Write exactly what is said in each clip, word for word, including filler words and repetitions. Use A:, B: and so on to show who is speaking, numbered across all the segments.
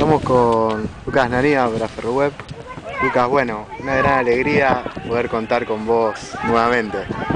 A: Estamos con Lucas Nania para Ferroweb. Lucas, bueno, una gran alegría poder contar con vos nuevamente.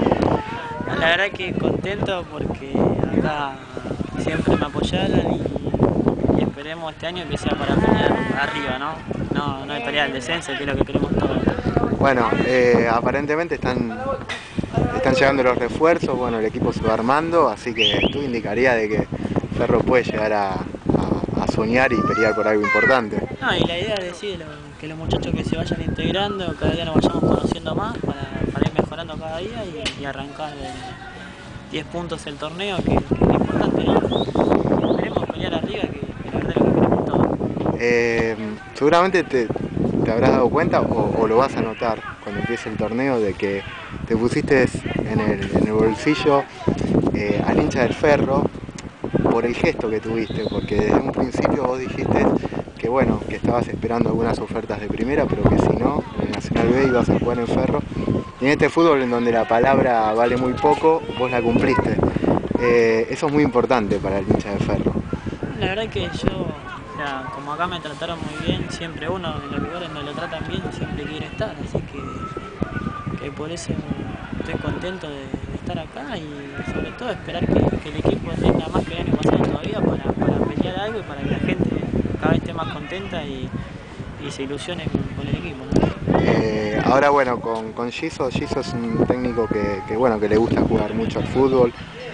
B: La verdad que contento porque acá siempre me apoyaron y, y esperemos este año que sea para pelear arriba, ¿no? No, no de pelear el descenso, que es lo que queremos todos.
A: Bueno, eh, aparentemente están, están llegando los refuerzos, bueno, el equipo se va armando, así que tú indicaría de que Ferro puede llegar a, a, a soñar y pelear por algo importante.
B: No, y la idea es decir lo, que los muchachos que se vayan integrando, cada día nos vayamos conociendo más para, para ir mejorando cada día y, y arrancar diez puntos el torneo, que, que es lo importante, ¿no? Esperemos pelear arriba, que, que la verdad es lo que queremos todos.
A: Eh, seguramente te, te habrás dado cuenta o, o lo vas a notar cuando empiece el torneo de que te pusiste en el, en el bolsillo eh, al hincha del Ferro por el gesto que tuviste, porque desde un principio vos dijiste que bueno, que estabas esperando algunas ofertas de primera, pero que si no, en el Nacional B ibas a jugar en Ferro. Y en este fútbol en donde la palabra vale muy poco, vos la cumpliste. Eh, eso es muy importante para el hincha de Ferro.
B: La verdad que yo, o sea, como acá me trataron muy bien, siempre uno en los lugares me lo tratan bien, siempre quiere estar, así que, que por eso estoy contento de, de estar acá y sobre todo esperar que, que el equipo tenga más que el año pasado todavía para, para pelear algo y para que la gente cada vez esté más contenta y, y se ilusione con, con el equipo, ¿no?
A: Eh, ahora bueno, con, con Giso, Giso es un técnico que, que, bueno, que le gusta jugar mucho al fútbol.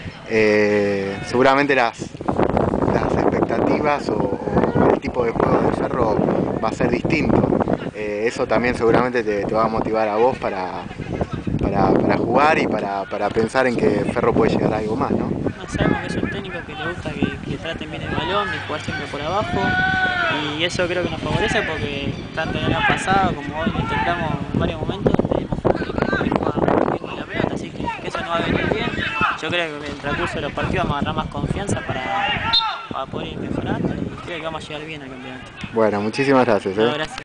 A: Eh, seguramente las, las expectativas o, o el tipo de juego de Ferro va a ser distinto. Eh, eso también seguramente te, te va a motivar a vos para, para, para jugar y para, para pensar en que Ferro puede llegar a algo más, ¿no?
B: No, sabemos que es un técnico que le gusta que, que traten bien el balón, de jugar siempre por abajo, y eso creo que nos favorece porque tanto el año pasado como hoy lo intentamos en varios momentos, tenemos fútbol que juega muy bien la pelota, así que, que eso nos va a venir bien. Yo creo que en el transcurso de los partidos vamos a agarrar más confianza para, para poder ir mejorando y creo que vamos a llegar bien al campeonato.
A: Bueno, muchísimas gracias. ¿eh?
B: No, gracias.